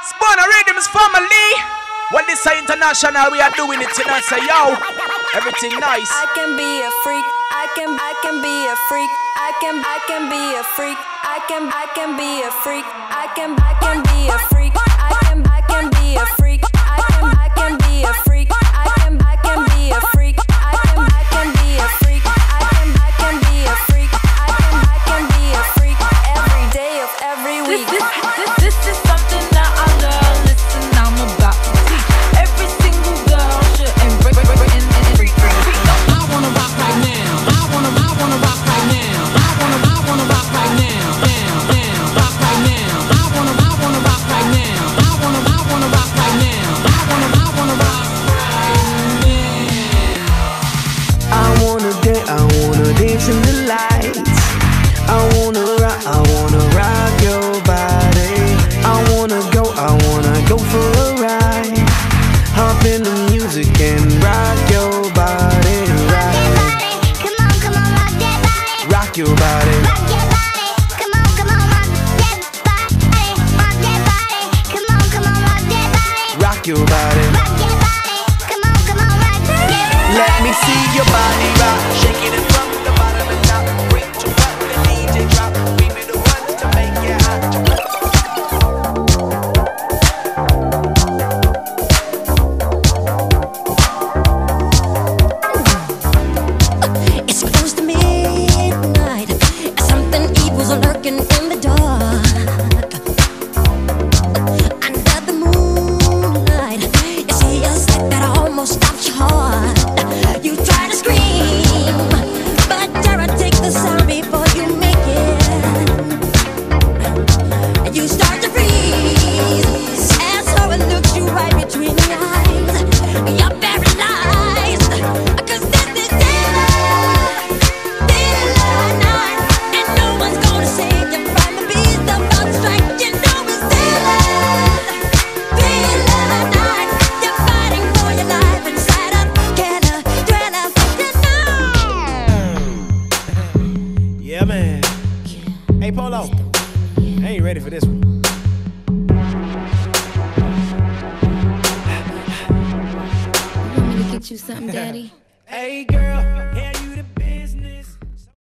Spooner Rhythms family. Well, this is international, we are doing it, you know, so yo, everything nice. I can be a freak, I can be a freak, I can be a freak, I can be a freak, I can be a freak, I can be a freak, I can be a freak, I can be a freak, I can be a freak, I can be a freak, I can be a freak, every day of every week. This is something that I love. Listen, I'm about to teach every single girl should embrace and freak. I wanna rock right now. I wanna rock right now. I wanna rock right now. Now, rock right now. I wanna rock right now. I wanna rock right now. I wanna rock right now. I wanna dance in the lights. I wanna rock your body. I wanna go for a ride. Hop in the music and rock your body. Come on, rock that body. Rock your body. Rock your body. Come on, rock that body. Rock that body. Come on, rock that body. Rock your body. Rock your body. Come on, rock that body. Let me see your body rock. Shaking it from the bottom and top. Bring to what the DJ drop. We be the ones to make it hot. It's close to midnight. Something evil's lurking in the dark. Under the moonlight, you see a sight that almost stops your heart. You try to scream, but terror takes the sound before you make it. You start to freeze as horror looks you right between the eyes. You're paralyzed, 'cause this is daylight night, and no one's gonna save you from the beast about to strike. You know it's daylight night. You're fighting for your life inside a killer thriller. Yeah, man. Hey, Polo. I ain't ready for this one. Want me to get you something, Daddy? Hey, girl.